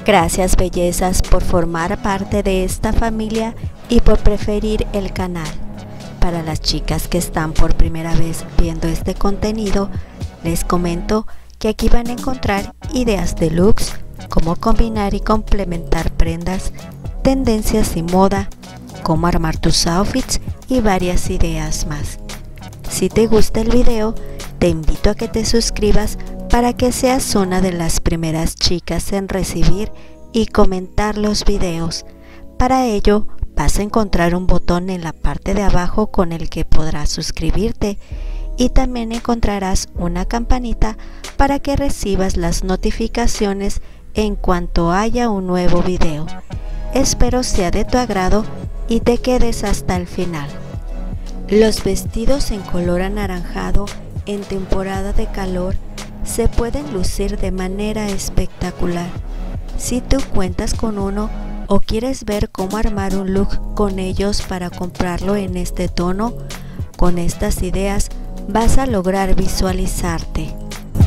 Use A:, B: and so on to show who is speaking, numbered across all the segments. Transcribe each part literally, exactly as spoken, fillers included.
A: Gracias bellezas por formar parte de esta familia y por preferir el canal. Para las chicas que están por primera vez viendo este contenido, les comento que aquí van a encontrar ideas de looks, cómo combinar y complementar prendas, tendencias y moda, cómo armar tus outfits y varias ideas más. Si te gusta el video, te invito a que te suscribas para que seas una de las primeras chicas en recibir y comentar los videos. Para ello, vas a encontrar un botón en la parte de abajo con el que podrás suscribirte y también encontrarás una campanita para que recibas las notificaciones en cuanto haya un nuevo video. Espero sea de tu agrado y te quedes hasta el final. Los vestidos en color anaranjado en temporada de calor se pueden lucir de manera espectacular. Si tú cuentas con uno o quieres ver cómo armar un look con ellos para comprarlo en este tono, con estas ideas vas a lograr visualizarte.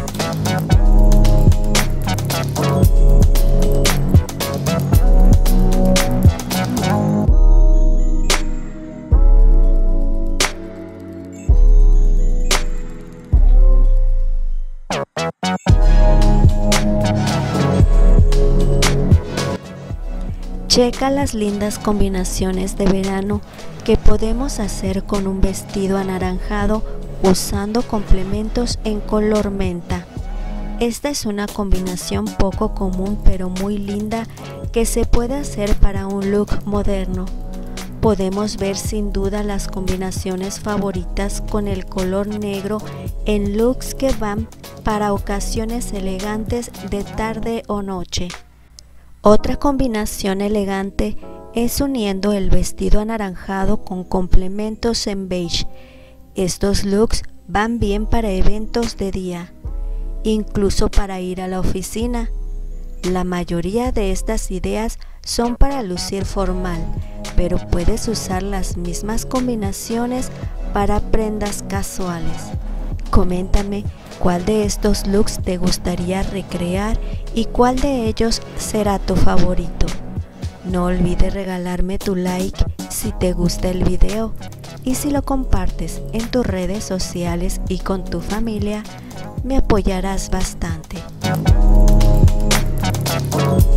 A: Checa las lindas combinaciones de verano que podemos hacer con un vestido anaranjado usando complementos en color menta. Esta es una combinación poco común pero muy linda que se puede hacer para un look moderno. Podemos ver sin duda las combinaciones favoritas con el color negro en looks que van para ocasiones elegantes de tarde o noche. Otra combinación elegante es uniendo el vestido anaranjado con complementos en beige. Estos looks van bien para eventos de día, incluso para ir a la oficina. La mayoría de estas ideas son para lucir formal, pero puedes usar las mismas combinaciones para prendas casuales. Coméntame cuál de estos looks te gustaría recrear y cuál de ellos será tu favorito. No olvides regalarme tu like si te gusta el video y si lo compartes en tus redes sociales y con tu familia, me apoyarás bastante.